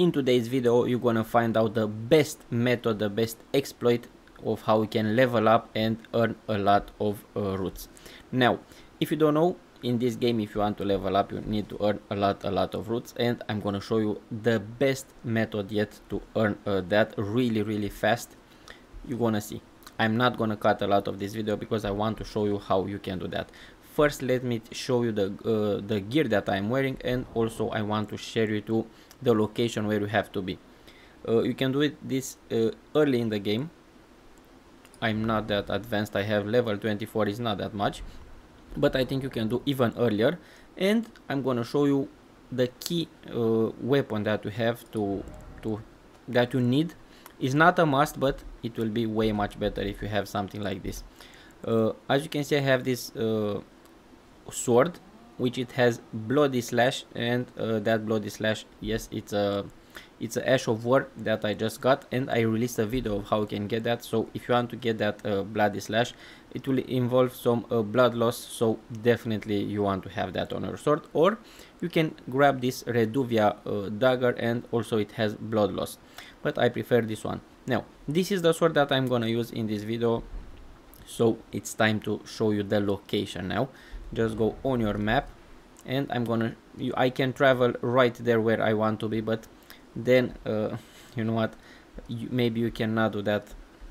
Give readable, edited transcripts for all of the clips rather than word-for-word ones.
In today's video you're gonna find out the best method, the best exploit of how we can level up and earn a lot of roots. Now if you don't know, in this game if you want to level up you need to earn a lot of roots, and I'm gonna show you the best method yet to earn that really fast. You're gonna see. I'm not gonna cut a lot of this video because I want to show you how you can do that. First let me show you the gear that I'm wearing, and also I want to share you to the location where you have to be. You can do this early in the game. I'm not that advanced, I have level 24, is not that much, but I think you can do even earlier. And I'm gonna show you the key weapon that you have that you need. Is not a must, but it will be way much better if you have something like this. As you can see, I have this sword, which it has bloody slash, and that bloody slash, yes, it's a ash of war that I just got, and I released a video of how you can get that. So if you want to get that bloody slash, it will involve some blood loss, so definitely you want to have that on your sword. Or you can grab this Reduvia dagger, and also it has blood loss, but I prefer this one. Now this is the sword that I'm gonna use in this video, so it's time to show you the location. Now just go on your map, and I can travel right there where I want to be, but then you know what, maybe you cannot do that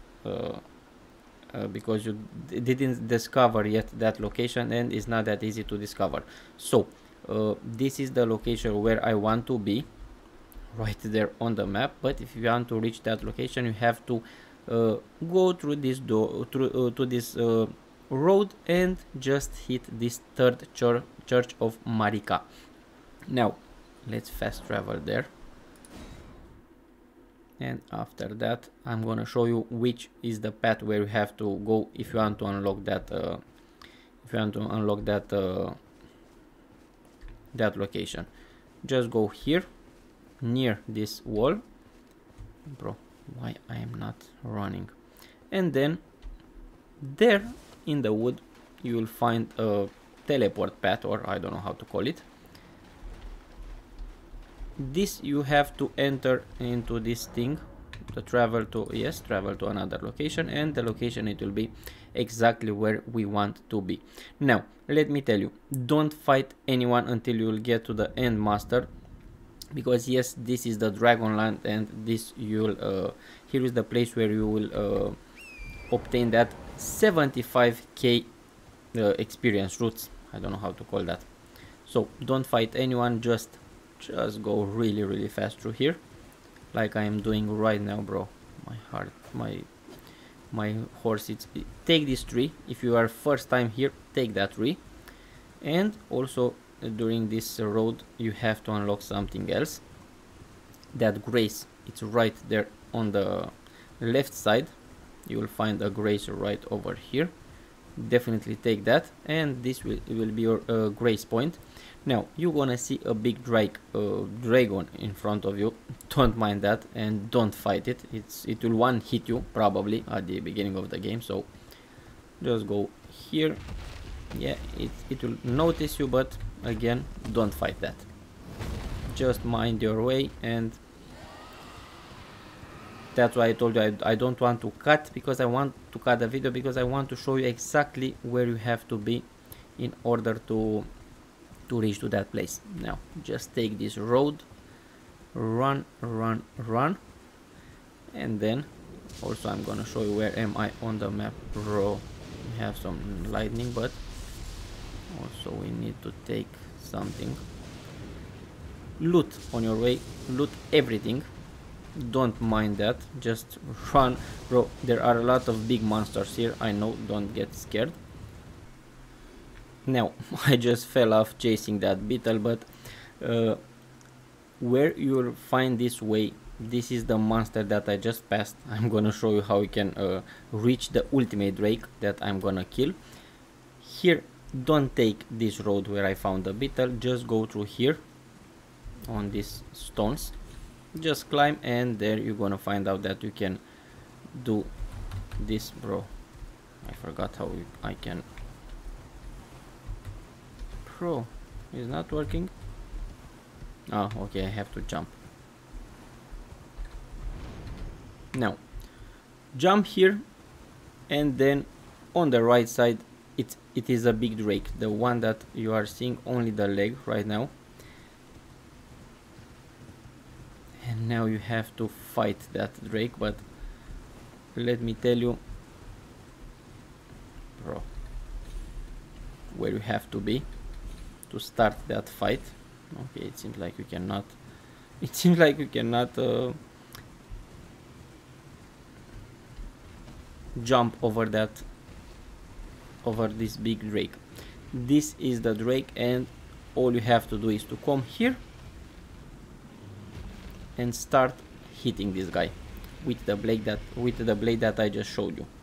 because you didn't discover yet that location, and it's not that easy to discover. So this is the location where I want to be, right there on the map. But if you want to reach that location, you have to go through this door, to this road, and just hit this third church of Marika. Now let's fast travel there, and after that I'm gonna show you which is the path where you have to go if you want to unlock that that location. Just go here near this wall, bro, why I am not running, and then there in the wood you will find a teleport path, or I don't know how to call it. This you have to enter into this thing to travel to another location, and the location it will be exactly where we want to be. Now let me tell you, don't fight anyone until you will get to the end master, because yes, this is the Dragonland, and this you'll here is the place where you will obtain that 75k experience roots. I don't know how to call that. So don't fight anyone, just go really fast through here, like I am doing right now, bro. My heart, my horse, take this tree. If you are first time here, take that tree. And also during this road you have to unlock something else, that grace. It's right there on the left side. You will find a grace right over here. Definitely take that, and this will be your grace point. Now you're gonna see a big dragon in front of you. Don't mind that, and don't fight it. It will one hit you probably at the beginning of the game, so just go here. Yeah, it will notice you, but again, don't fight that. Just mind your way, and that's why I told you I don't want to cut, because I want to cut the video because I want to show you exactly where you have to be in order to reach to that place. Now just take this road, run, and then also I'm gonna show you where am I on the map, bro. We have some lightning, but also we need to take something. Loot on your way, loot everything, don't mind that, just run, bro. There are a lot of big monsters here, I know, don't get scared. Now I just fell off chasing that beetle, but where you'll find this way, this is the monster that I just passed. I'm gonna show you how you can reach the ultimate drake that I'm gonna kill. Here, don't take this road where I found the beetle, just go through here on these stones, just climb, and there you're gonna find out that you can do this, bro. I forgot how I can. Bro, it's not working. Oh, okay, I have to jump. Now jump here, and then on the right side it is a big drake, the one that you are seeing only the leg right now. And now you have to fight that drake, but let me tell you, bro, where you have to be to start that fight. Okay, it seems like you cannot jump over this big drake. This is the drake, and all you have to do is to come here and start hitting this guy with the blade that I just showed you.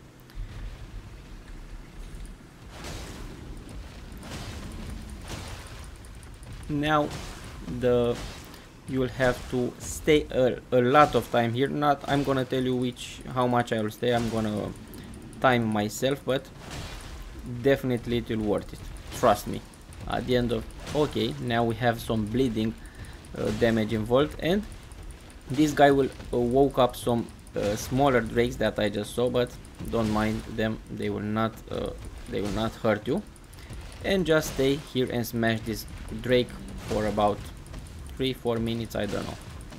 Now you will have to stay a lot of time here. I'm gonna tell you how much I will stay. I'm gonna time myself, but definitely it will worth it, trust me. At the end of, okay, now we have some bleeding damage involved, and this guy will woke up some smaller drakes that I just saw, but don't mind them, they will not hurt you. And just stay here and smash this drake for about 3-4 minutes, I don't know.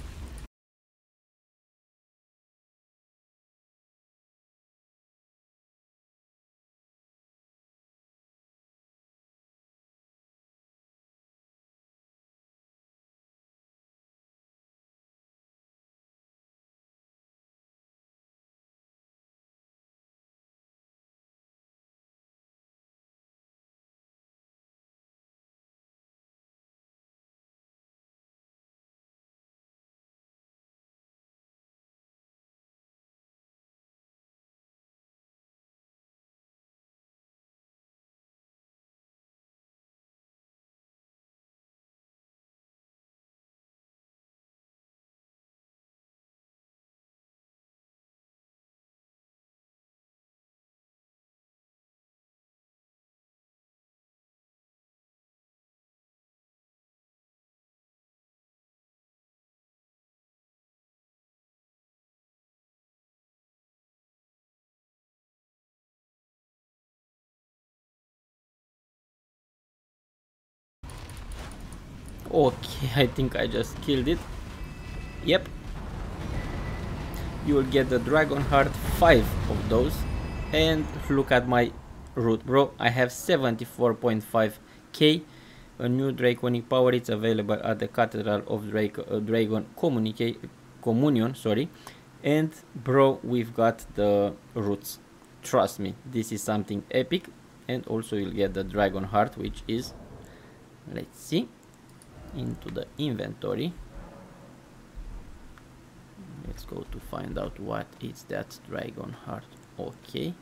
Okay, I think I just killed it. Yep. You will get the dragon heart, 5 of those. And look at my root, bro. I have 74.5k. A new draconic power is available at the Cathedral of Dragon Communion, sorry. And bro, we've got the roots. Trust me, this is something epic. And also you'll get the dragon heart, which is, let's see, into the inventory. Let's go to find out what is that dragon heart. Okay,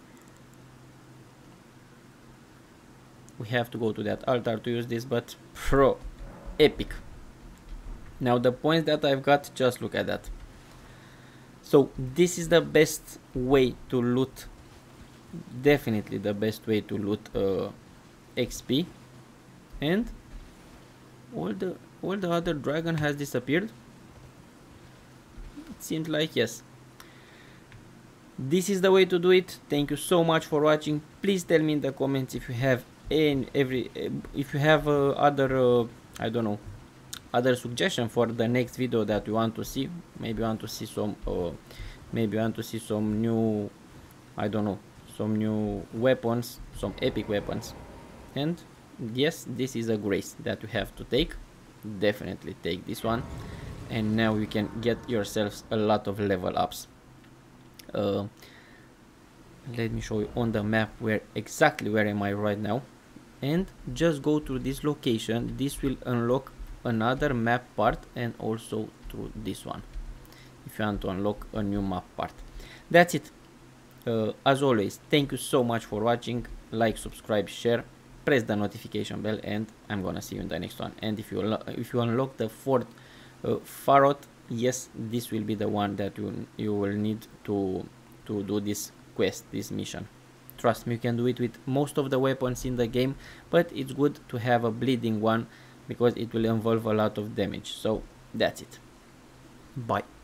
we have to go to that altar to use this, but pro epic. Now the points that I've got, just look at that. So this is the best way to loot, definitely the best way to loot XP. And all the other dragon has disappeared. It seems like yes. This is the way to do it. Thank you so much for watching. Please tell me in the comments if you have other I don't know, other suggestion for the next video that you want to see. Maybe you want to see some new, I don't know, some new weapons, some epic weapons. And yes, this is a grace that you have to take. Definitely take this one, and now you can get yourselves a lot of level ups. Let me show you on the map exactly where am I right now, and just go to this location. This will unlock another map part, and also through this one if you want to unlock a new map part. That's it. As always, thank you so much for watching. Like, subscribe, share, press the notification bell, and I'm gonna see you in the next one. And if you unlock the 4th Farot, yes, this will be the one that you will need to do this quest, this mission. Trust me, you can do it with most of the weapons in the game, but it's good to have a bleeding one because it will involve a lot of damage. So that's it. Bye.